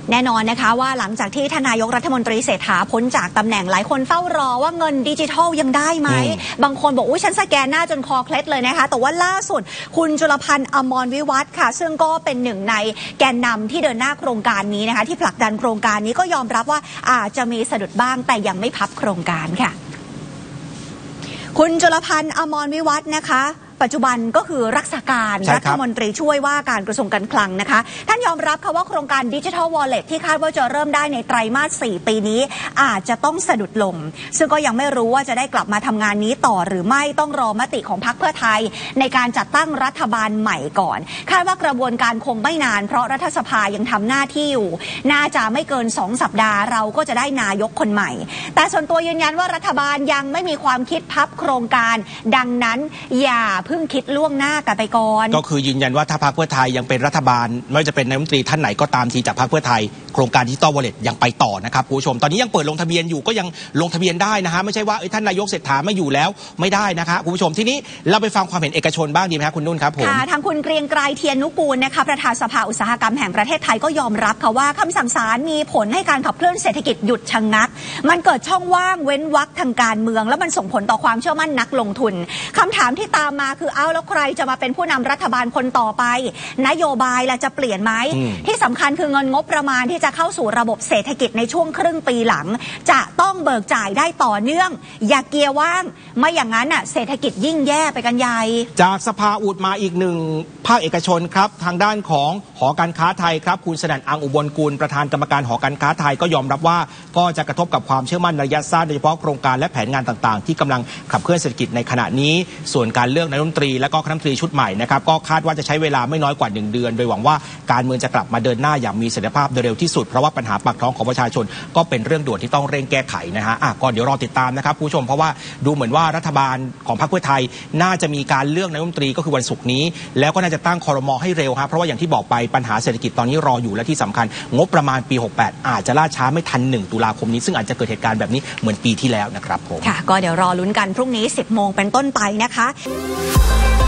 แน่นอนนะคะว่าหลังจากที่ทนายกรัฐมนตรีเศรษฐาพ้นจากตำแหน่งหลายคนเฝ้ารอว่าเงินดิจิทัลยังได้ไหมบางคนบอกอุ้ยฉันสแกนหน้าจนคอเคล็ดเลยนะคะแต่ว่าล่าสุดคุณจุลพันธ์ อมรวิวัฒน์ค่ะซึ่งก็เป็นหนึ่งในแกนนำที่เดินหน้าโครงการนี้นะคะที่ผลักดันโครงการนี้ก็ยอมรับว่าอาจจะมีสะดุดบ้างแต่ยังไม่พับโครงการค่ะคุณจุลพันธ์ อมรวิวัฒน์นะคะปัจจุบันก็คือรักษาการรัฐมนตรีช่วยว่าการกระทรวงการคลังนะคะท่านยอมรับค่ะว่าโครงการ Digital Wallet ที่คาดว่าจะเริ่มได้ในไตรมาส 4 ปีนี้อาจจะต้องสะดุดลงซึ่งก็ยังไม่รู้ว่าจะได้กลับมาทำงานนี้ต่อหรือไม่ต้องรอมติของพรรคเพื่อไทยในการจัดตั้งรัฐบาลใหม่ก่อนคาดว่ากระบวนการคงไม่นานเพราะรัฐสภายังทำหน้าที่อยู่น่าจะไม่เกิน2 สัปดาห์เราก็จะได้นายกคนใหม่แต่ส่วนตัวยืนยันว่ารัฐบาลยังไม่มีความคิดพับโครงการดังนั้นอย่าเพิ่งคิดล่วงหน้ากันไปก่อนก็คือยืนยันว่าถ้าพรรคเพื่อไทยยังเป็นรัฐบาลไม่ว่าจะเป็นนายกรัฐมนตรีท่านไหนก็ตามทีจากพรรคเพื่อไทยโครงการ Digital Wallet ยังไปต่อนะครับคุณผู้ชมตอนนี้ยังเปิดลงทะเบียนอยู่ก็ยังลงทะเบียนได้นะฮะไม่ใช่ว่าท่านนายกเศรษฐาไม่อยู่แล้วไม่ได้นะครับคุณผู้ชมที่นี้เราไปฟังความเห็นเอกชนบ้างดีไหมครับคุณนุ่นครับผมทางคุณเกรียงไกรเทียนนุกูลนะคะประธานสภาอุตสาหกรรมแห่งประเทศไทยก็ยอมรับค่ะว่าคำสั่งศาลมีผลให้การขับเคลื่อนเศรษฐกิจหยุดชะงักมันเกิดช่องว่างเว้นวรรคทางการเมืองแล้วมันส่งผลต่อความเชื่อมั่นนักลงทุนคำถามที่ตามมาคือแล้วใครจะมาเป็นผู้นำรัฐบาลคนต่อไปนโยบายล่ะจะเปลี่ยนไหมที่สำคัญคือเงินงบประมาณที่จะเข้าสู่ระบบเศรษฐกิจในช่วงครึ่งปีหลังจะต้องเบิกจ่ายได้ต่อเนื่องอย่าเกียร์ว่างไม่อย่างนั้นเศรษฐกิจยิ่งแย่ไปกันใหญ่จากสภาอุดมาอีกหนึ่งภาคเอกชนครับทางด้านของหอการค้าไทยครับคุณสนั่น อังอุบลกุลประธานกรรมการหอการค้าไทยก็ยอมรับว่าก็จะกระทบกับความเชื่อมั่นระยะสั้นโดยเฉพาะโครงการและแผนงานต่างๆที่กำลังขับเคลื่อนเศรษฐกิจในขณะนี้ส่วนการเลือกนายกรัฐมนตรีและก็คณะรัฐมนตรีชุดใหม่นะครับก็คาดว่าจะใช้เวลาไม่น้อยกว่า1 เดือนโดยหวังว่าการเมืองจะกลับมาเดินหน้าอย่างมีเสถียรภาพโดยเร็วที่สุดเพราะว่าปัญหาปากท้องของประชาชนก็เป็นเรื่องด่วนที่ต้องเร่งแก้ไขนะฮะก็เดี๋ยวรอติดตามนะครับผู้ชมเพราะว่าดูเหมือนว่ารัฐบาลของพรรคเพื่อไทยน่าจะมีการเลือกนายกรัฐมนตรีก็คือวันศุกร์นี้แล้วก็น่าจะตั้งครม.ให้เร็วครับเพราะว่าอย่างที่บอกไปปัญหาเศรษฐกิจตอนนี้รออยู่และที่สำคัญงบประมาณปี68อาจจะล่าช้าไม่ทัน1 ตุลาคมนี้ซึ่งอาจจะเกิดเหตุการณ์แบบนี้เหมือนปีที่แล้วนะครับผมค่ะก็เดี๋ยวรอลุ้นกันพรุ่งนี้ 10 โมงเป็นต้นไปนะคะ